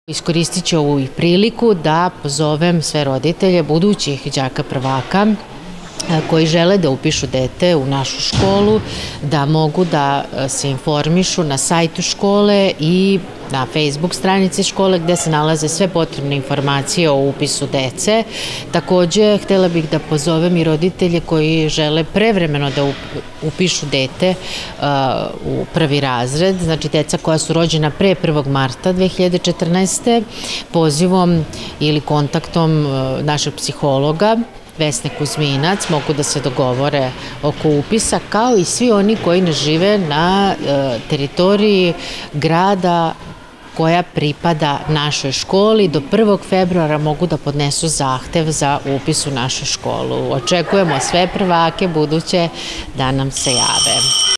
Iskoristit ću ovu priliku da pozovem sve roditelje budućih đaka prvaka koji žele da upišu dete u našu školu, da mogu da se informišu na sajtu škole i na Facebook stranici škole gde se nalaze sve potrebne informacije o upisu dece. Takođe, htela bih da pozovem i roditelje koji žele prevremeno da upišu dete u prvi razred, znači deca koja su rođena pre 1. marta 2014. pozivom ili kontaktom našeg psihologa Vesne Kuzminac mogu da se dogovore oko upisa, kao i svi oni koji ne žive na teritoriji grada koja pripada našoj školi. Do 1. februara mogu da podnesu zahtev za upis u našu školu. Očekujemo sve prvake buduće da nam se jave.